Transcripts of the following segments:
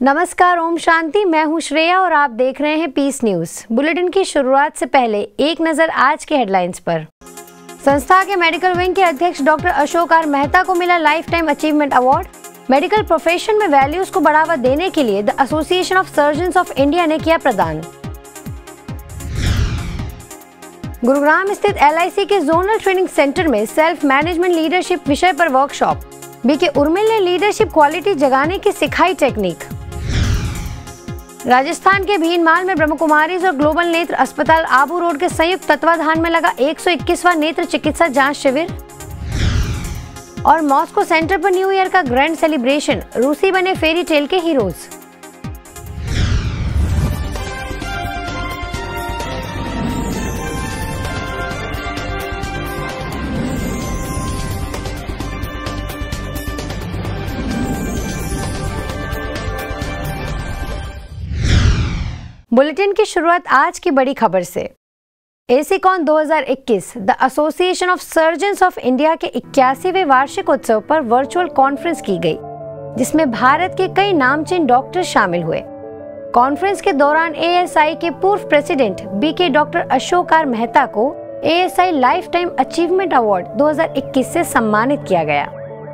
नमस्कार, ओम शांति। मैं हूं श्रेया और आप देख रहे हैं पीस न्यूज। बुलेटिन की शुरुआत से पहले एक नजर आज के हेडलाइंस पर। संस्था के मेडिकल विंग के अध्यक्ष डॉक्टर अशोक आर मेहता को मिला lifetime achievement award. Medical profession में वैल्यूज को बढ़ावा देने के लिए the association of surgeons of India ने किया प्रदान। गुरुग्राम स्थित LIC के जोनल ट्रेनिंग सेंटर में सेल्फ मैनेजमेंट लीडरशिप विषय पर वर्कशॉप। बीके उर्मिल ने लीडरशिप क्वालिटी जगाने की सिखाई टेक्निक। राजस्थान के भीनमाल में ब्रह्म कुमारीज और ग्लोबल नेत्र अस्पताल आबू रोड के संयुक्त तत्वाधान में लगा 121वां नेत्र चिकित्सा जांच शिविर। और मॉस्को सेंटर पर न्यू ईयर का ग्रैंड सेलिब्रेशन, रूसी बने फेरी टेल के हीरोज। बुलेटिन की शुरुआत आज की बड़ी खबर से। ASICON 2021 the association of surgeons of India के 81वें वार्षिक उत्सव पर वर्चुअल कॉन्फ्रेंस की गई, जिसमें भारत के कई नामचीन डॉक्टर शामिल हुए। कॉन्फ्रेंस के दौरान ASI के पूर्व president BK doctor Ashok R Mehta को ASI lifetime achievement award 2021 से सम्मानित किया गया।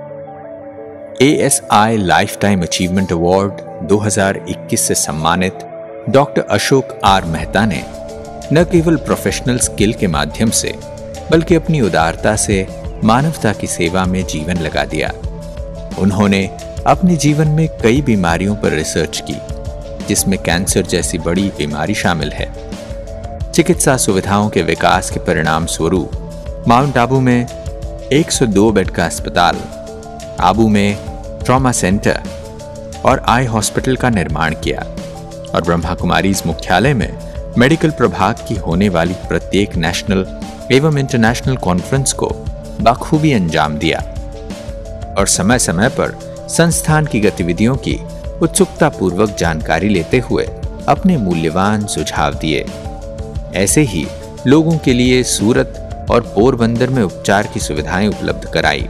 ASI lifetime achievement award 2021 से सम्मानित डॉक्टर अशोक आर मेहता ने न केवल प्रोफेशनल स्किल के माध्यम से बल्कि अपनी उदारता से मानवता की सेवा में जीवन लगा दिया। उन्होंने अपने जीवन में कई बीमारियों पर रिसर्च की, जिसमें कैंसर जैसी बड़ी बीमारी शामिल है। चिकित्सा सुविधाओं के विकास के परिणाम स्वरूप माउंट आबू में 102 बेड का अस्पताल, आबू में ट्रॉमा सेंटर और आई हॉस्पिटल का निर्माण किया और ब्रह्मा कुमारीज मुख्यालय में मेडिकल प्रभाग की होने वाली प्रत्येक नेशनल एवं इंटरनेशनल कॉन्फ्रेंस को बखूबी अंजाम दिया और समय समय पर संस्थान की गतिविधियों की उत्सुकता पूर्वक जानकारी लेते हुए अपने मूल्यवान सुझाव दिए। ऐसे ही लोगों के लिए सूरत और पोरबंदर में उपचार की सुविधाएं उपलब्ध कराई।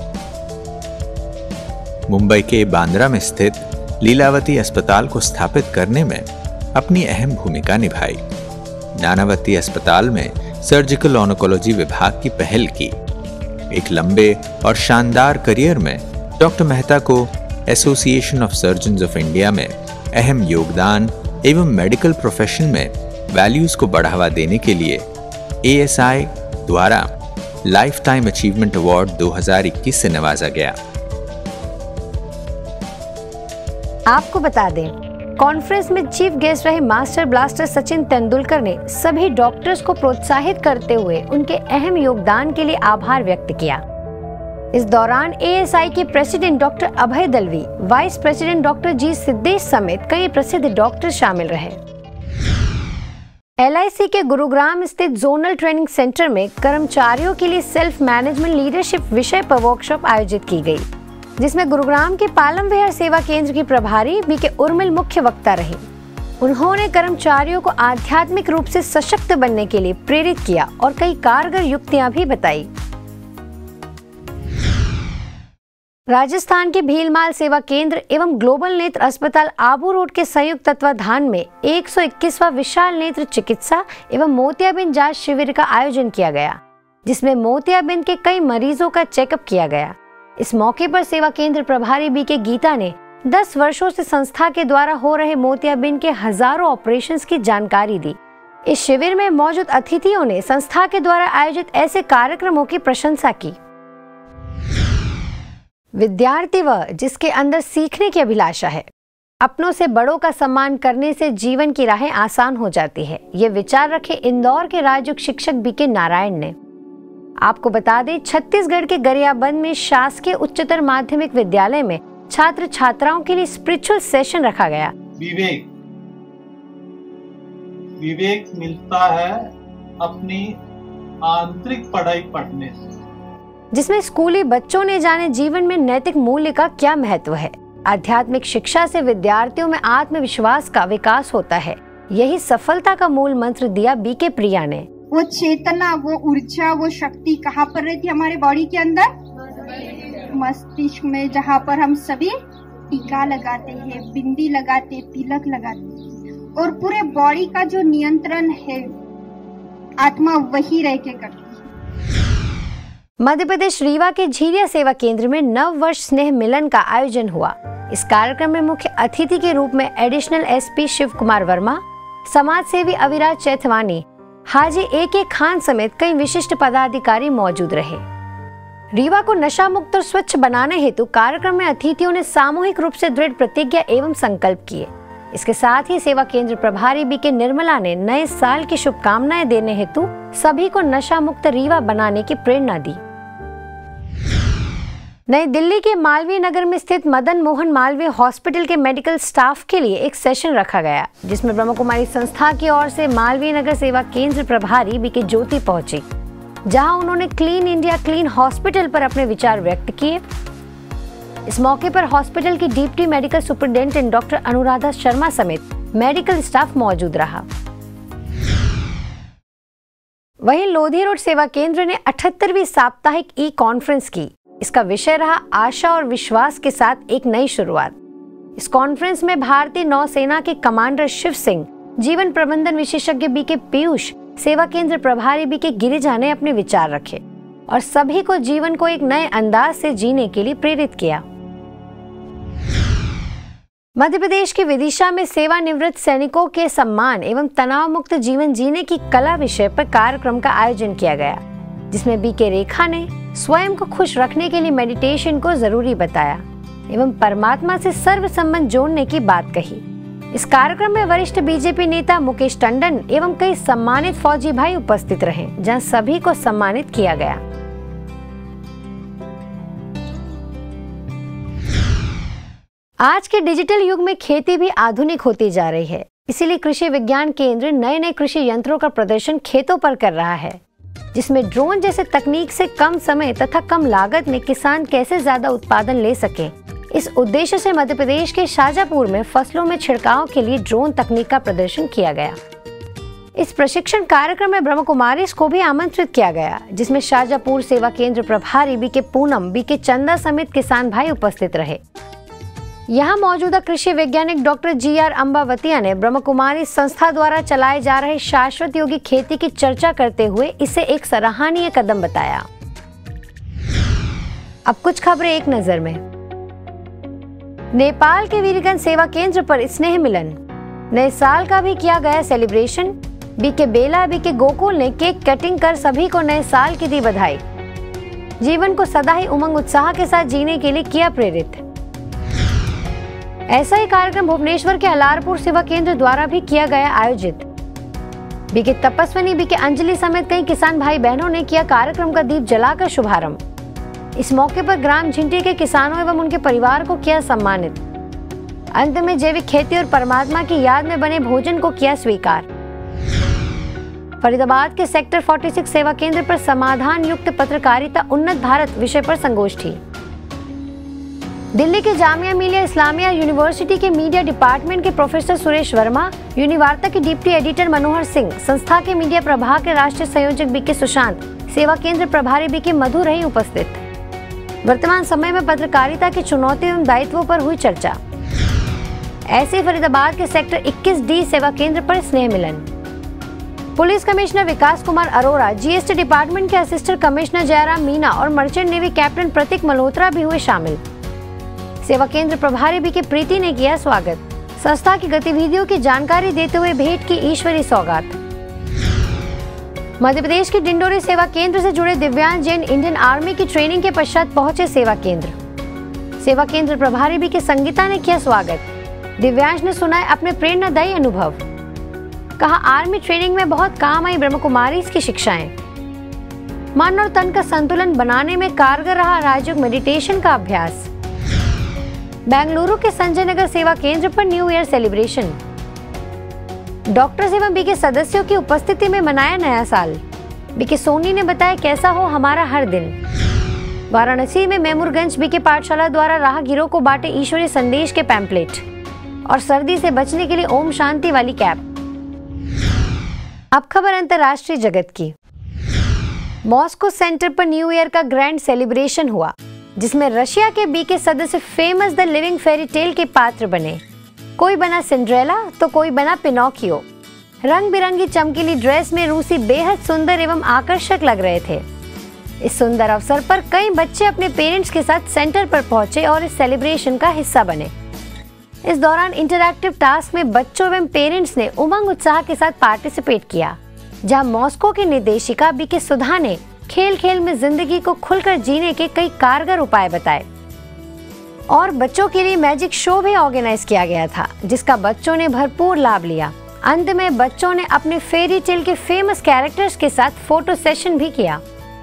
मुंबई के बांद्रा में स्थित लीलावती अस्पताल को स्थापित करने में अपनी अहम भूमिका निभाई। नानावती अस्पताल में सर्जिकल ऑन्कोलॉजी विभाग की पहल की। एक लंबे और शानदार करियर में डॉक्टर मेहता को association of surgeons of India में अहम योगदान एवं मेडिकल प्रोफेशन में वैल्यूज को बढ़ावा देने के लिए ASI द्वारा लाइफ टाइम अचीवमेंट अवार्ड 2021 से नवाजा गया। आपको बता दें, कॉन्फ्रेंस में चीफ गेस्ट रहे मास्टर ब्लास्टर सचिन तेंदुलकर ने सभी डॉक्टर्स को प्रोत्साहित करते हुए उनके अहम योगदान के लिए आभार व्यक्त किया। इस दौरान ASI के president doctor Abhay Dalvi, vice president doctor G Siddhesh समेत कई प्रसिद्ध डॉक्टर शामिल रहे। LIC के गुरुग्राम स्थित जोनल ट्रेनिंग सेंटर में कर्मचारियों के लिए सेल्फ मैनेजमेंट लीडरशिप विषय पर वर्कशॉप आयोजित की गई, जिसमें गुरुग्राम के पालम विहार सेवा केंद्र की प्रभारी BK उर्मिल मुख्य वक्ता रही। उन्होंने कर्मचारियों को आध्यात्मिक रूप से सशक्त बनने के लिए प्रेरित किया और कई कारगर युक्तियां भी बताई। राजस्थान के भीलमाल सेवा केंद्र एवं ग्लोबल नेत्र अस्पताल आबू रोड के संयुक्त तत्वाधान में 121वां विशाल नेत्र चिकित्सा एवं मोतियाबिंद जांच शिविर का आयोजन किया गया, जिसमें मोतियाबिंद के कई मरीजों का चेकअप किया गया। इस मौके पर सेवा केंद्र प्रभारी BK गीता ने 10 वर्षों से संस्था के द्वारा हो रहे मोतियाबिंद के हजारों ऑपरेशंस की जानकारी दी। इस शिविर में मौजूद अतिथियों ने संस्था के द्वारा आयोजित ऐसे कार्यक्रमों की प्रशंसा की। विद्यार्थी वह जिसके अंदर सीखने की अभिलाषा है। अपनों से बड़ों का सम्मान करने से जीवन की राहें आसान हो जाती है। ये विचार रखे इंदौर के राजयुग शिक्षक BK नारायण ने। आपको बता दें, छत्तीसगढ़ के गरियाबंद में शासकीय उच्चतर माध्यमिक विद्यालय में छात्र छात्राओं के लिए स्पिरिचुअल सेशन रखा गया। विवेक मिलता है अपनी आंतरिक पढ़ाई पढ़ने से, जिसमें स्कूली बच्चों ने जाने जीवन में नैतिक मूल्य का क्या महत्व है। आध्यात्मिक शिक्षा से विद्यार्थियों में आत्मविश्वास का विकास होता है। यही सफलता का मूल मंत्र दिया BK प्रिया ने। वो चेतना, वो ऊर्जा, वो शक्ति कहाँ पर रहती है हमारे बॉडी के अंदर? मस्तिष्क में, जहाँ पर हम सभी टीका लगाते हैं, बिंदी लगाते, तिलक लगाते और पूरे बॉडी का जो नियंत्रण है आत्मा वही रह के करती है। मध्य प्रदेश रीवा के झीरिया सेवा केंद्र में नव वर्ष स्नेह मिलन का आयोजन हुआ। इस कार्यक्रम में मुख्य अतिथि के रूप में एडिशनल एसपी शिव कुमार वर्मा, समाज सेवी अविराज चैथवानी, हाजी ए.के. खान समेत कई विशिष्ट पदाधिकारी मौजूद रहे। रीवा को नशा मुक्त और स्वच्छ बनाने हेतु कार्यक्रम में अतिथियों ने सामूहिक रूप से दृढ़ प्रतिज्ञा एवं संकल्प किए। इसके साथ ही सेवा केंद्र प्रभारी बी.के. निर्मला ने नए साल की शुभकामनाएं देने हेतु सभी को नशा मुक्त रीवा बनाने की प्रेरणा दी। नई दिल्ली के मालवीय नगर में स्थित मदन मोहन मालवीय हॉस्पिटल के मेडिकल स्टाफ के लिए एक सेशन रखा गया, जिसमें ब्रह्म कुमारी संस्था की ओर से मालवीय नगर सेवा केंद्र प्रभारी बी.के. ज्योति पहुंची, जहां उन्होंने क्लीन इंडिया क्लीन हॉस्पिटल पर अपने विचार व्यक्त किए। इस मौके पर हॉस्पिटल की deputy medical superintendent doctor Anuradha Sharma समेत मेडिकल स्टाफ मौजूद रहा। वहीं लोधी रोड सेवा केंद्र ने 78वीं साप्ताहिक ई कॉन्फ्रेंस की। इसका विषय रहा आशा और विश्वास के साथ एक नई शुरुआत। इस कॉन्फ्रेंस में भारतीय नौसेना के कमांडर शिव सिंह, जीवन प्रबंधन विशेषज्ञ बी.के. पीयूष, सेवा केंद्र प्रभारी बी.के. गिरिजा ने अपने विचार रखे और सभी को जीवन को एक नए अंदाज से जीने के लिए प्रेरित किया। मध्य प्रदेश के विदिशा में सेवानिवृत्त सैनिकों के सम्मान एवं तनाव मुक्त जीवन जीने की कला विषय पर कार्यक्रम का आयोजन किया गया, जिसमें बी.के. रेखा ने स्वयं को खुश रखने के लिए मेडिटेशन को जरूरी बताया एवं परमात्मा से सर्व संबंध जोड़ने की बात कही। इस कार्यक्रम में वरिष्ठ बीजेपी नेता मुकेश टंडन एवं कई सम्मानित फौजी भाई उपस्थित रहे, जहां सभी को सम्मानित किया गया। आज के डिजिटल युग में खेती भी आधुनिक होती जा रही है, इसीलिए कृषि विज्ञान केंद्र नए नए कृषि यंत्रों का प्रदर्शन खेतों पर कर रहा है, जिसमें ड्रोन जैसे तकनीक से कम समय तथा कम लागत में किसान कैसे ज्यादा उत्पादन ले सके। इस उद्देश्य से मध्य प्रदेश के शाजापुर में फसलों में छिड़काव के लिए ड्रोन तकनीक का प्रदर्शन किया गया। इस प्रशिक्षण कार्यक्रम में ब्रह्म कुमारी को भी आमंत्रित किया गया, जिसमें शाजापुर सेवा केंद्र प्रभारी बी.के. पूनम, बी.के. चंदा समेत किसान भाई उपस्थित रहे। यहाँ मौजूदा कृषि वैज्ञानिक डॉक्टर जी.आर. अंबावतिया ने ब्रह्म कुमारी संस्था द्वारा चलाए जा रहे शाश्वत योगी खेती की चर्चा करते हुए इसे एक सराहनीय कदम बताया। अब कुछ खबरें एक नजर में। नेपाल के वीरगंज सेवा केंद्र पर स्नेह मिलन, नए साल का भी किया गया celebration. B K. Bela, B K. Gokul ने केक कटिंग कर सभी को नए साल की दी बधाई। जीवन को सदा ही उमंग उत्साह के साथ जीने के लिए किया प्रेरित। ऐसा ही कार्यक्रम भुवनेश्वर के अलारपुर सेवा केंद्र द्वारा भी किया गया आयोजित। बी.के. तपस्विनी, बी.के. अंजलि समेत कई किसान भाई बहनों ने किया कार्यक्रम का दीप जलाकर शुभारंभ। इस मौके पर ग्राम झिंटी के किसानों एवं उनके परिवार को किया सम्मानित। अंत में जैविक खेती और परमात्मा की याद में बने भोजन को किया स्वीकार। फरीदाबाद के सेक्टर 46 सेवा केंद्र पर समाधान युक्त पत्रकारिता उन्नत भारत विषय पर संगोष्ठी। दिल्ली के जामिया मिलिया इस्लामिया यूनिवर्सिटी के मीडिया डिपार्टमेंट के प्रोफेसर सुरेश वर्मा, यूनिवार्ता के डिप्टी एडिटर मनोहर सिंह, संस्था के मीडिया प्रभाग के राष्ट्रीय संयोजक बी.के. सुशांत, सेवा केंद्र प्रभारी बी.के. मधु रही उपस्थित। वर्तमान समय में पत्रकारिता की चुनौतियों एवं दायित्वों पर हुई चर्चा। ऐसे फरीदाबाद के सेक्टर 21D सेवा केंद्र पर स्नेह मिलन। Police commissioner Vikas Kumar Arora, GST department के असिस्टेंट कमिश्नर जयराम मीना और merchant navy captain Prateek Malhotra भी हुए शामिल। सेवा केंद्र प्रभारी बी.के. प्रीति ने किया स्वागत। संस्था की गतिविधियों की जानकारी देते हुए भेंट की ईश्वरी सौगात। मध्य प्रदेश के डिंडोरी सेवा केंद्र से जुड़े दिव्यांग जैन इंडियन आर्मी की ट्रेनिंग के पश्चात पहुंचे सेवा केंद्र। सेवा केंद्र प्रभारी बी.के. संगीता ने किया स्वागत। दिव्यांश ने सुनाए अपने प्रेरणादायी अनुभव। कहा, आर्मी ट्रेनिंग में बहुत काम आई ब्रह्म कुमारी की शिक्षाएं। मन और तन का संतुलन बनाने में कारगर रहा राजयोग मेडिटेशन का अभ्यास। बेंगलुरु के संजय नगर सेवा केंद्र पर न्यू ईयर सेलिब्रेशन। डॉक्टर्स एवं बी.के. सदस्यों की उपस्थिति में मनाया नया साल। बी.के. सोनी ने बताया कैसा हो हमारा हर दिन। वाराणसी में मेमुरगंज बी.के. पाठशाला द्वारा राहगीरों को बांटे ईश्वरीय संदेश के पैम्पलेट और सर्दी से बचने के लिए ओम शांति वाली कैप। अब खबर अंतर्राष्ट्रीय जगत की। मॉस्को सेंटर पर न्यू ईयर का ग्रैंड सेलिब्रेशन हुआ। जिसमें रशिया के बीके सदस्य famous the living fairy tale के पात्र बने। कोई बना सिंड्रेला तो कोई बना पिनोकियो। रंग बिरंगी चमकीली ड्रेस में रूसी बेहद सुंदर एवं आकर्षक लग रहे थे। इस सुंदर अवसर पर कई बच्चे अपने पेरेंट्स के साथ सेंटर पर पहुंचे और इस सेलिब्रेशन का हिस्सा बने। इस दौरान इंटरैक्टिव टास्क में बच्चों एवं पेरेंट्स ने उमंग उत्साह के साथ पार्टिसिपेट किया, जहां मॉस्को की निर्देशिका बीके सुधा ने खेल खेल में जिंदगी को खुलकर जीने के कई कारगर उपाय बताए और बच्चों के लिए मैजिक शो भी ऑर्गेनाइज किया गया था, जिसका बच्चों ने भरपूर लाभ लिया। अंत में बच्चों ने अपने फेरी टेल के फेमस कैरेक्टर्स के साथ फोटो सेशन भी किया।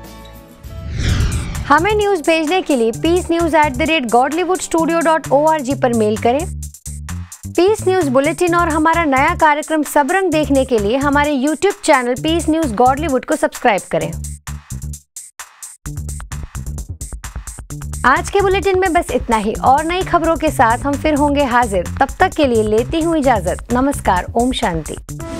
हमें न्यूज भेजने के लिए peacenews@godlywoodstudio.org पर मेल करें। पीस न्यूज बुलेटिन और हमारा नया कार्यक्रम सबरंग देखने के लिए हमारे YouTube channel peace news Godlywood को सब्सक्राइब करें। आज के बुलेटिन में बस इतना ही, और नई खबरों के साथ हम फिर होंगे हाजिर। तब तक के लिए लेती हूँ इजाजत। नमस्कार। ओम शांति।